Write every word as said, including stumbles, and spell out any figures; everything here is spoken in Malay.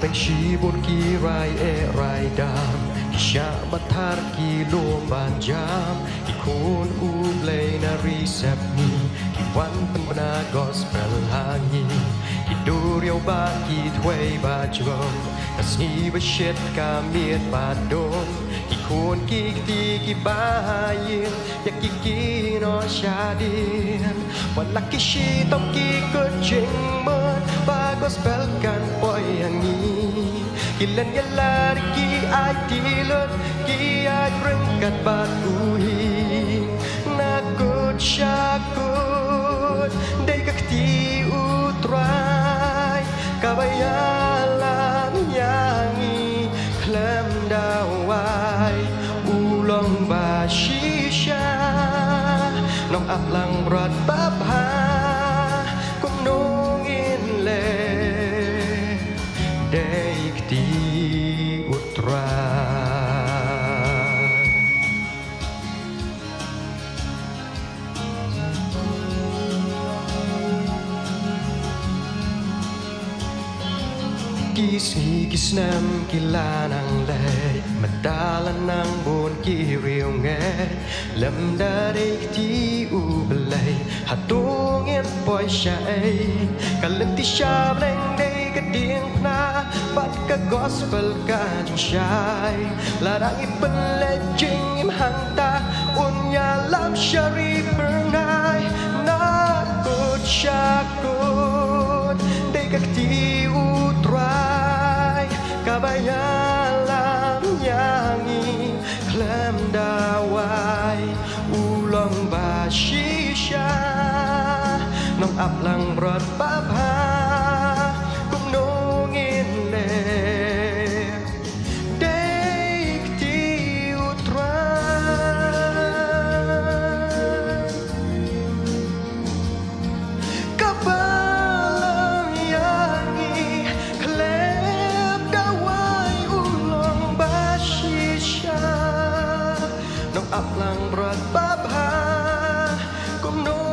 ชีบุญกี่รายเอรายดามที่ชาบัทาร์กี่ลมบานจามที่คุณอูเบลนารีเซปนีที่วันเป็นบนากอสเปลหางีที่ดูเรียวบากี่ถวยบาจงกัสนีบเช็ดกาเมียดบาดงที่คุณกี่ตีกี่บายิงอยากกี่กี่นอชาดีนวันลักกี่ชีต้องกี่ก็จริงเหมือนบาgospel kan poi hangi kilen yalar ki ai tilot ki ai rengkat batuhi nakut syakut dai kakti utrai kabayalan yangi klem dawai ulong bashisha nong aplang rat babha kum nungin le Deikti Utra Kisi kisnam kilanang lay Madalan ng buon kiriw ngay Lam Deikti Ubelay Hatungin po'y siya'y Kalanti siya bleng kading na ba't ka gospel ka jing siya'y larang ipanlejing imhangta unya lam syari pernay nakut syakut day kakti utray kabayalam yangi klem daway ulong bashisya nong aplang rot babha aplang berat babha kum no